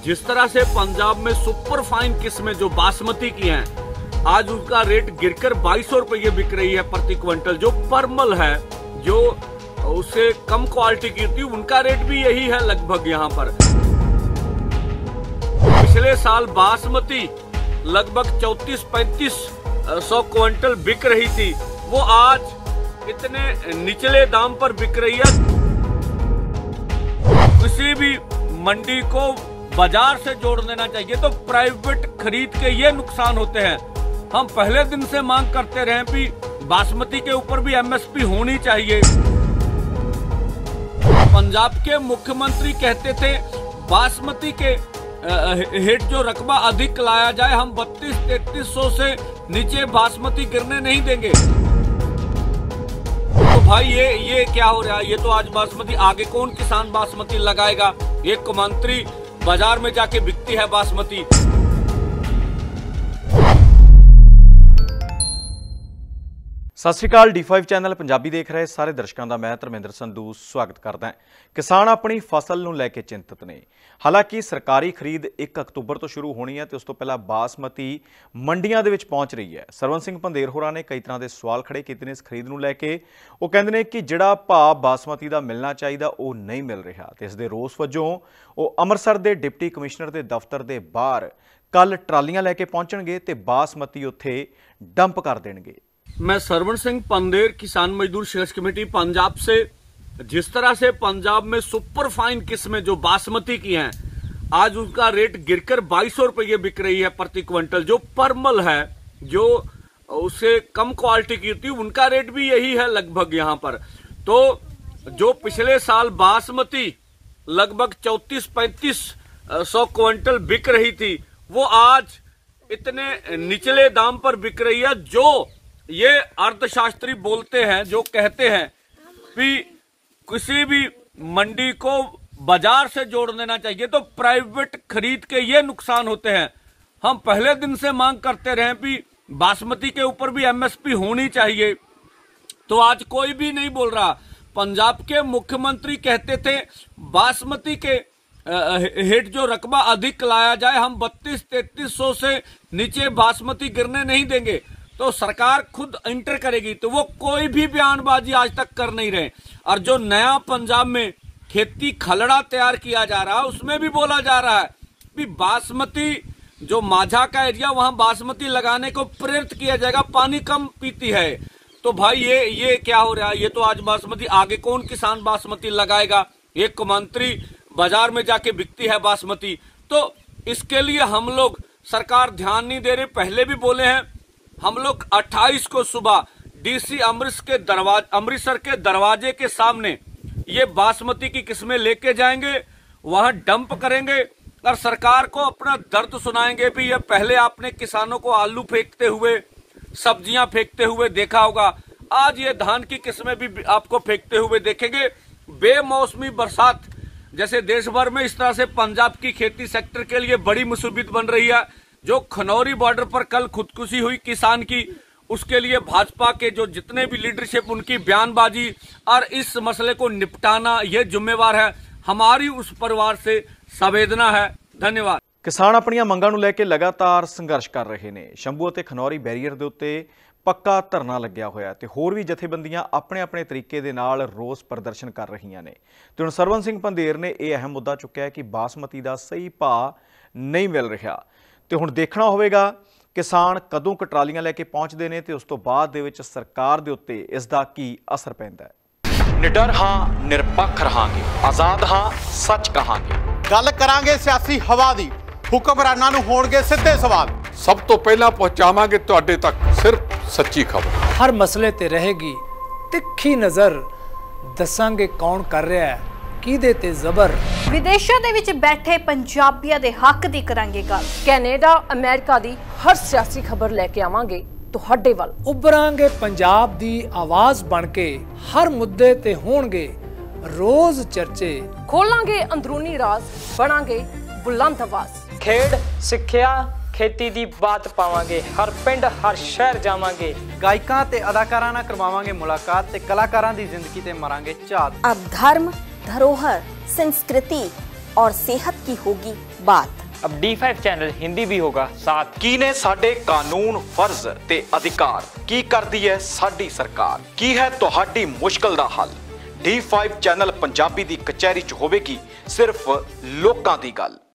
जिस तरह से पंजाब में सुपर फाइन किस्में जो बासमती की हैं, आज उनका रेट गिरकर 2200 रुपये बिक रही है प्रति क्विंटल। जो परमल है, जो उससे कम क्वालिटी की थी, उनका रेट भी यही है लगभग। यहाँ पर पिछले साल बासमती लगभग 34-3500 क्विंटल बिक रही थी, वो आज इतने निचले दाम पर बिक रही है। किसी भी मंडी को बाजार से जोड़ देना चाहिए, तो प्राइवेट खरीद के ये नुकसान होते हैं। हम पहले दिन से मांग करते रहे कि बासमती के ऊपर भी एमएसपी होनी चाहिए। पंजाब के मुख्यमंत्री कहते थे बासमती के हेट जो रकबा अधिक लाया जाए, हम 32-3300 से नीचे बासमती गिरने नहीं देंगे। तो भाई ये क्या हो रहा है? ये तो आज बासमती, आगे कौन किसान बासमती लगाएगा? एक मंत्री बाजार में जाके बिकती है बासमती। सत श्री अकाल। D5 चैनल पंजाबी देख रहे सारे दर्शकों का मैं धर्मेंद्र संधू स्वागत करदा। किसान अपनी फसल नूं लैके चिंतित ने। हालांकि सरकारी खरीद 1 अक्तूबर तो शुरू होनी है, तो उस तो पहला बासमती मंडियां दे विच पहुंच रही है। सरवण सिंह पंधेर होरां ने कई तरह के सवाल खड़े किए इस खरीद नूं लैके। वो कहंदे ने कि जिहड़ा भाव बासमती का मिलना चाहिए वो नहीं मिल रहा, तो इस दे रोस वजों वो अमृतसर के डिप्टी कमिश्नर के दफ्तर के बाहर कल ट्रालियां लैके पहुंचणगे ते बासमती उत्थे डंप कर देणगे। मैं सरवण सिंह पंधेर, किसान मजदूर संघर्ष कमेटी पंजाब से। जिस तरह से पंजाब में सुपर फाइन किस्में जो बासमती की हैं, आज उनका रेट गिरकर 2200 रुपये बिक रही है प्रति क्विंटल। जो परमल है, जो उससे कम क्वालिटी की थी, उनका रेट भी यही है लगभग। यहाँ पर तो जो पिछले साल बासमती लगभग 34-3500 क्विंटल बिक रही थी, वो आज इतने निचले दाम पर बिक रही है। जो ये अर्थशास्त्री बोलते हैं, जो कहते हैं कि किसी भी मंडी को बाजार से जोड़ देना चाहिए, तो प्राइवेट खरीद के ये नुकसान होते हैं। हम पहले दिन से मांग करते रहे कि बासमती के ऊपर भी एमएसपी होनी चाहिए, तो आज कोई भी नहीं बोल रहा। पंजाब के मुख्यमंत्री कहते थे बासमती के हेट जो रकबा अधिक लाया जाए, हम 32-3300 से नीचे बासमती गिरने नहीं देंगे। तो सरकार खुद इंटर करेगी, तो वो कोई भी बयानबाजी आज तक कर नहीं रहे। और जो नया पंजाब में खेती खलड़ा तैयार किया जा रहा है, उसमें भी बोला जा रहा है कि बासमती जो माझा का एरिया, वहां बासमती लगाने को प्रेरित किया जाएगा, पानी कम पीती है। तो भाई ये क्या हो रहा है? ये तो आज बासमती, आगे कौन किसान बासमती लगाएगा? एक मंत्री बाजार में जाके बिकती है बासमती। तो इसके लिए हम लोग, सरकार ध्यान नहीं दे रही। पहले भी बोले हैं, हम लोग 28 को सुबह डीसी अमृतसर के दरवाजे के सामने ये बासमती की किस्में लेके जाएंगे, वहां डंप करेंगे और सरकार को अपना दर्द सुनाएंगे भी। ये पहले आपने किसानों को आलू फेंकते हुए, सब्जियां फेंकते हुए देखा होगा, आज ये धान की किस्में भी आपको फेंकते हुए देखेंगे। बेमौसमी बरसात जैसे देश भर में, इस तरह से पंजाब की खेती सेक्टर के लिए बड़ी मुसीबत बन रही है। जो खनौरी बॉर्डर पर कल खुदकुशी हुई किसान की, उसके लिए भाजपा के जो जितने भी लीडरशिप, उनकी बयानबाजी और इस मसले को निपटाना, ये जिम्मेवार है। हमारी उस परिवार से संवेदना है। धन्यवाद। किसान अपनियां मंगां नूं लैके लगातार संघर्ष कर रहे हैं। शंभू ਅਤੇ खनौरी बैरीयर ਦੇ ਉੱਤੇ पक्का धरना लग्या होया ते होर भी जथेबंदियां अपने अपने तरीके दे नाल रोस प्रदर्शन कर रही ने। तो हुण सरवण सिंह पंधेर ने यह अहम मुद्दा चुक्या कि बासमती का सही भाव नहीं मिल रहा। तो हुण देखना होवेगा किसान कदों क ट्रालियां लैके पहुंचते हैं, तो उस तो बाद दे विच सरकार दे उत्ते इसदा की असर पैंदा है। निडर हाँ, निरपक्ष रहांगे, आज़ाद हाँ, सच कहांगे। गल करांगे सियासी हवा दी, हुक्मरानां नूं होणगे सिद्धे सवाल। सब तो पहला पहुंचावांगे तुहाडे तक सिर्फ सच्ची खबर। हर मसले ते रहेगी तिखी नज़र, दसांगे कौन कर रहा है, किहदे ते जबर। विदेशों दे विच बैठे पंजाबियों दे हक दी करांगे गल। कैनेडा अमेरिका दी हर सियासी खबर लेके आवांगे तुहाडे वल। उभरांगे पंजाब दी आवाज़ बन के, हर मुद्दे ते होणगे रोज चर्चे। खोलांगे अंदरूनी राज, बनांगे बुलंद आवाज। खेड, सिक्ख्या, खेती दी बात पावांगे, हर पिंड हर शहर जावांगे। गायकां ते अदाकारां नाल करवावांगे मुलाकात ते कलाकारां दी जिंदगी ते मारांगे झात। अब धर्म, धरोहर, संस्कृति, और सेहत की होगी बात। अब D5 चैनल हिंदी भी होगा साथ। ਕੀ ਨੇ ਸਾਡੇ ਕਾਨੂੰਨ, ਫਰਜ਼ ਤੇ ਅਧਿਕਾਰ? ਕੀ ਕਰਦੀ ਹੈ ਸਾਡੀ ਸਰਕਾਰ? ਕੀ ਹੈ ਤੁਹਾਡੀ ਮੁਸ਼ਕਲ ਦਾ ਹੱਲ? D5 ਚੈਨਲ ਪੰਜਾਬੀ ਦੀ ਕਚਹਿਰੀ 'ਚ ਹੋਵੇਗੀ ਸਿਰਫ ਲੋਕਾਂ ਦੀ ਗੱਲ।